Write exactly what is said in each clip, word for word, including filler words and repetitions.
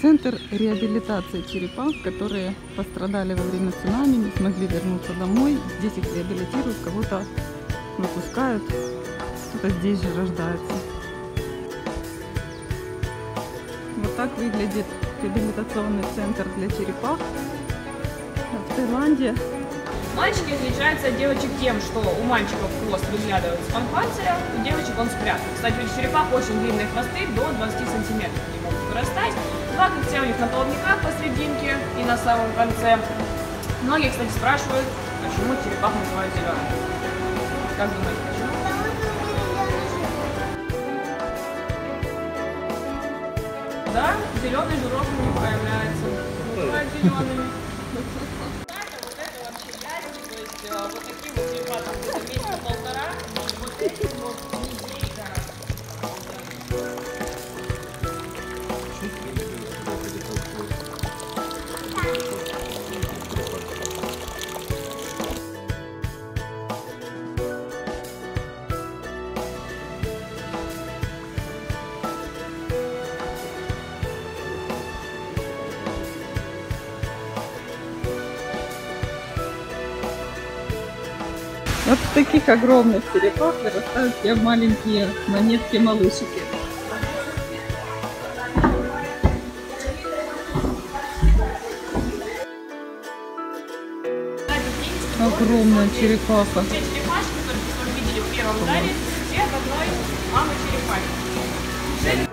Центр реабилитации черепах, которые пострадали во время цунами, не смогли вернуться домой. Здесь их реабилитируют, кого-то выпускают, кто-то здесь же рождается. Вот так выглядит реабилитационный центр для черепах в Таиланде. Мальчики отличаются от девочек тем, что у мальчиков хвост выглядывает из-под панциря, у девочек он спрятан. Кстати, у черепах очень длинные хвосты, до двадцати сантиметров они могут вырастать. Два когтя у них на плавниках посерединке и на самом конце. Многие, кстати, спрашивают, почему черепах называют зеленым. Как думаете, почему? Да, зеленый жирок у них появляется. Бывают зелеными. Вот такие вот черепа, там где-то месяца полтора, вот эти вот неделька. Вот в таких огромных черепах вырастают те маленькие монетки-малышики. Огромная черепаха. Те черепашки, которые вы видели в первом зале, все от одной мамы черепахи.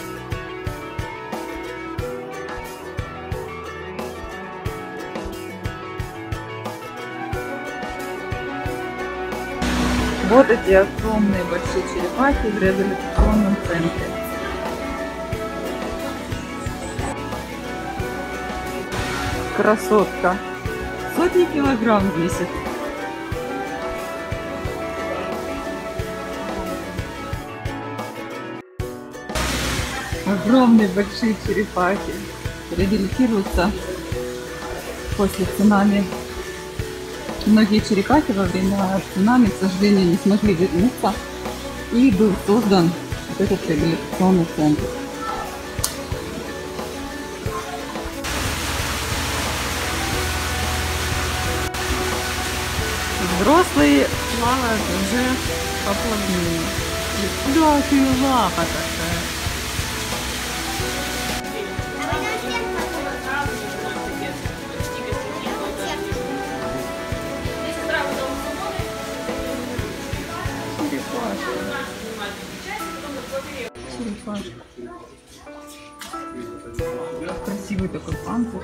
Вот эти огромные большие черепахи в реабилитационном центре. Красотка. Сотни килограмм весит. Огромные большие черепахи реабилитируются после цунами. Многие черепахи во время цунами, к сожалению, не смогли вернуться, и был создан вот этот реабилитационный центр. Взрослые плавают уже поплавнее. Да, ты лапа такая. Черепашка. Красивый такой панцирь.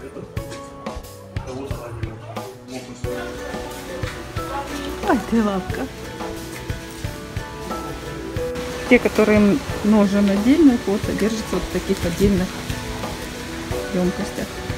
Ой, ты лапка. Те, которые нужен отдельный ход, содержатся вот в таких отдельных емкостях.